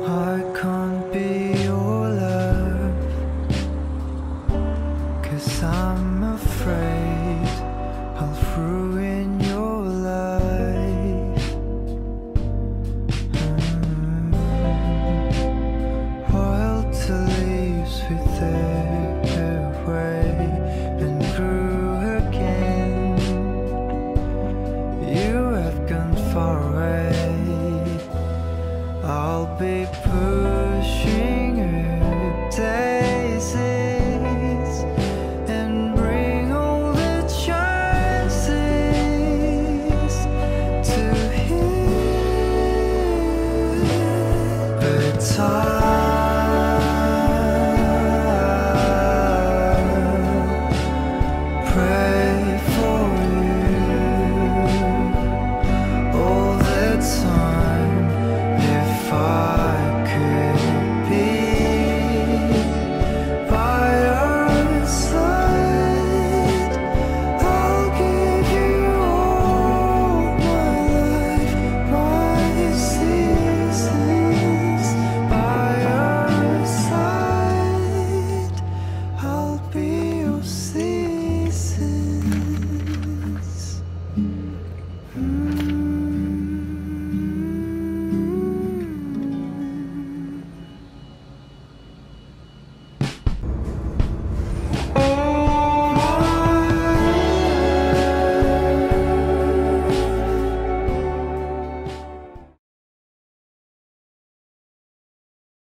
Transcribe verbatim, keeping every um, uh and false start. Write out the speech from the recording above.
I can't be your love, 'cause I'm afraid I'll ruin your life. mm. Wild to leaves with their way and grew again. You have gone far away. I'll be pushing up daisies and bring all the chances to heal. But I